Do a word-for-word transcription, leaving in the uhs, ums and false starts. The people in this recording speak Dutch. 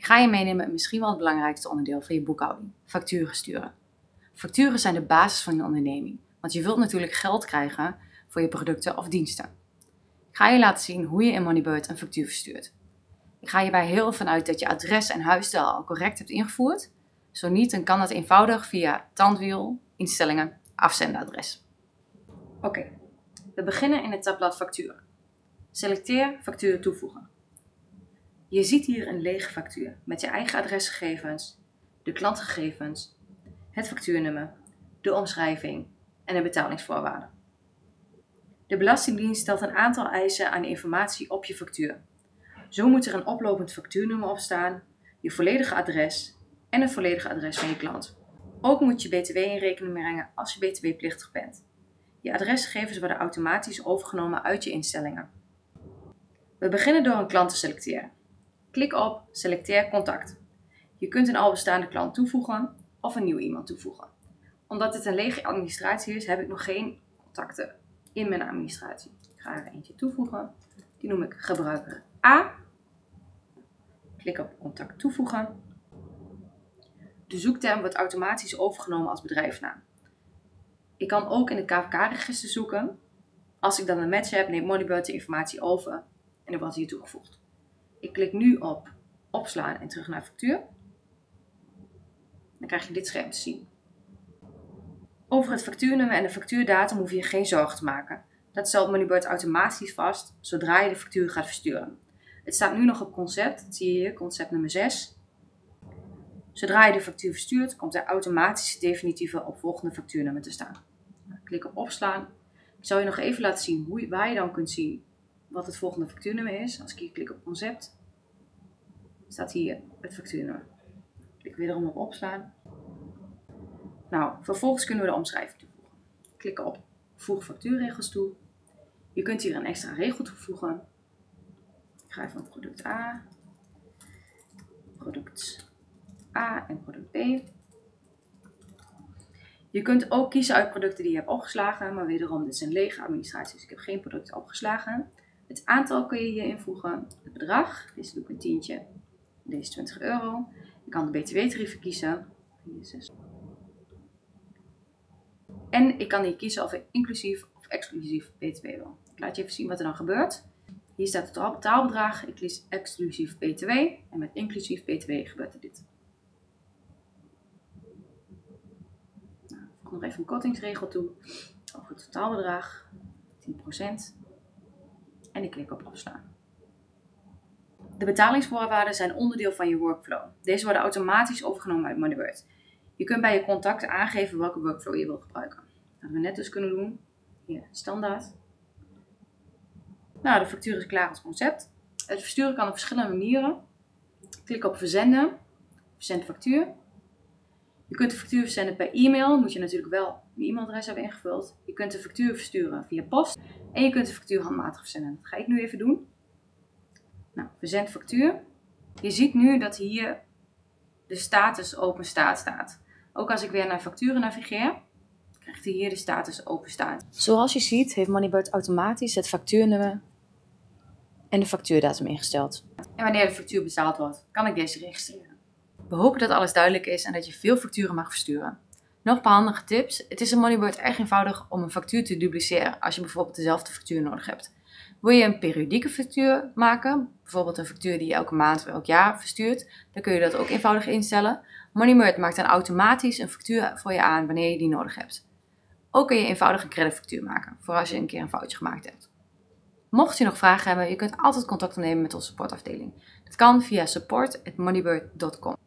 Ik ga je meenemen in misschien wel het belangrijkste onderdeel van je boekhouding: facturen sturen. Facturen zijn de basis van je onderneming, want je wilt natuurlijk geld krijgen voor je producten of diensten. Ik ga je laten zien hoe je in Moneybird een factuur verstuurt. Ik ga hierbij heel erg vanuit dat je adres en huisstijl al correct hebt ingevoerd. Zo niet, dan kan dat eenvoudig via tandwiel, instellingen, afzenderadres. Oké, okay. We beginnen in het tabblad facturen. Selecteer factuur toevoegen. Je ziet hier een lege factuur met je eigen adresgegevens, de klantgegevens, het factuurnummer, de omschrijving en de betalingsvoorwaarden. De Belastingdienst stelt een aantal eisen aan de informatie op je factuur. Zo moet er een oplopend factuurnummer op staan, je volledige adres en het volledige adres van je klant. Ook moet je B T W in rekening brengen als je B T W-plichtig bent. Je adresgegevens worden automatisch overgenomen uit je instellingen. We beginnen door een klant te selecteren. Klik op Selecteer contact. Je kunt een al bestaande klant toevoegen of een nieuw iemand toevoegen. Omdat dit een lege administratie is, heb ik nog geen contacten in mijn administratie. Ik ga er eentje toevoegen. Die noem ik gebruiker A. Klik op contact toevoegen. De zoekterm wordt automatisch overgenomen als bedrijfsnaam. Ik kan ook in het K V K-register zoeken. Als ik dan een match heb, neemt Moneybird de informatie over en dan wordt hier toegevoegd. Ik klik nu op opslaan en terug naar factuur. Dan krijg je dit scherm te zien. Over het factuurnummer en de factuurdatum hoef je geen zorgen te maken. Dat stelt Moneybird automatisch vast zodra je de factuur gaat versturen. Het staat nu nog op concept, dat zie je hier, concept nummer zes. Zodra je de factuur verstuurt, komt er automatisch het definitieve opvolgende factuurnummer te staan. Klik op opslaan. Ik zal je nog even laten zien hoe, waar je dan kunt zien wat het volgende factuurnummer is. Als ik hier klik op concept, staat hier het factuurnummer. Klik wederom op opslaan. Nou, vervolgens kunnen we de omschrijving toevoegen. Klik op voeg factuurregels toe. Je kunt hier een extra regel toevoegen. Ik ga even op product A, product A en product B. Je kunt ook kiezen uit producten die je hebt opgeslagen, maar wederom, dit is een lege administratie, dus ik heb geen producten opgeslagen. Het aantal kun je hier invoegen, het bedrag, deze doe ik een tientje, deze twintig euro. Je kan de B T W-tarieven kiezen. En ik kan hier kiezen of ik inclusief of exclusief B T W wil. Ik laat je even zien wat er dan gebeurt. Hier staat het betaalbedrag, ik kies exclusief B T W en met inclusief B T W gebeurt er dit. Nou, ik voeg nog even een kortingsregel toe over het totaalbedrag, tien procent. En ik klik op afslaan. De betalingsvoorwaarden zijn onderdeel van je workflow. Deze worden automatisch overgenomen uit Moneybird. Je kunt bij je contacten aangeven welke workflow je wil gebruiken. Dat hebben we net dus kunnen doen. Hier, standaard. Nou, de factuur is klaar als concept. Het versturen kan op verschillende manieren. Klik op verzenden. Verzend factuur. Je kunt de factuur verzenden per e-mail. Moet je natuurlijk wel je e-mailadres hebben ingevuld. Je kunt de factuur versturen via post. En je kunt de factuur handmatig verzenden. Dat ga ik nu even doen. Nou, verzend factuur. Je ziet nu dat hier de status open staat staat. Ook als ik weer naar facturen navigeer, krijgt hij hier de status open staat. Zoals je ziet heeft Moneybird automatisch het factuurnummer en de factuurdatum ingesteld. En wanneer de factuur betaald wordt, kan ik deze registreren. We hopen dat alles duidelijk is en dat je veel facturen mag versturen. Nog een paar handige tips. Het is in Moneybird erg eenvoudig om een factuur te dupliceren als je bijvoorbeeld dezelfde factuur nodig hebt. Wil je een periodieke factuur maken, bijvoorbeeld een factuur die je elke maand of elk jaar verstuurt, dan kun je dat ook eenvoudig instellen. Moneybird maakt dan automatisch een factuur voor je aan wanneer je die nodig hebt. Ook kun je eenvoudig een creditfactuur maken, voor als je een keer een foutje gemaakt hebt. Mocht je nog vragen hebben, je kunt altijd contact opnemen met onze supportafdeling. Dat kan via support at moneybird dot com.